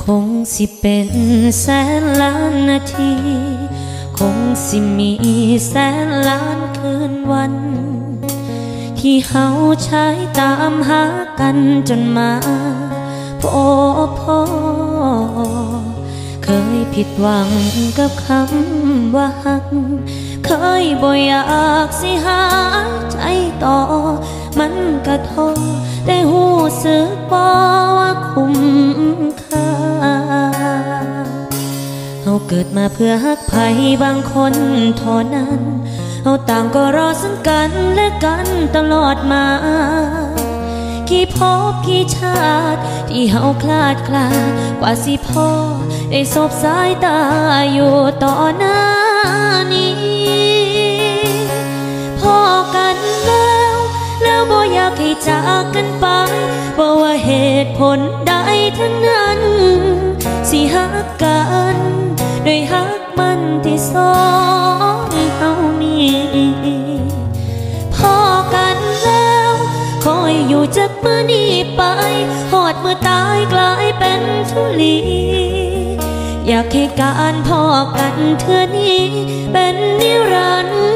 คงสิเป็นแสนล้านนาทีคงสิมีแสนล้านคืนวันที่เฮาใช้ตามหากันจนมาพบพ่อเคยผิดหวังกับคำว่าฮักเคยบ่อยากสิหาใจต่อมันกระทบได้หูสึกบ่ว่าคุ้มค่าเฮาเกิดมาเพื่อฮักไผบางคนเท่านั้นเฮาต่างก็รอซึ่งกันและกันตลอดมากี่พบกี่ชาติที่เฮาคลาดกว่าสิพอได้สบสายตาอยู่ต่อหน้านี้พอกันแล้วบ่อยากให้จากกันไปบ่ว่าเหตุผลใดทั้งนั้นสิฮักกันโดยฮักมันที่สองเฮามีพอกันแล้วคอยอยู่จากมื้อนี้ไปหอดมื้อตายกลายเป็นธุลีอยากให้การพอกันเทื่อนี้เป็นนิรันดร์